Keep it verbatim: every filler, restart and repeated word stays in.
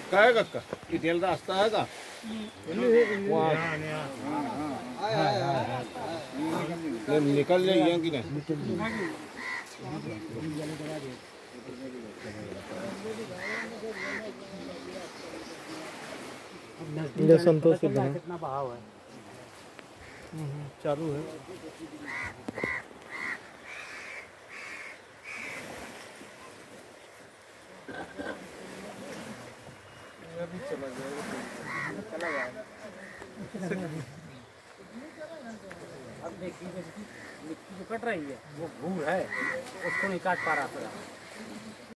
काय काका इथेल रास्ता है का निकल जाइए कि नहीं ये संतोष कितना बहाव है चालू है। चला जाएगा चला जाएगा अब देखिए मिट्टी जो कट रही है वो भूर है उसको नहीं काट पा रहा था।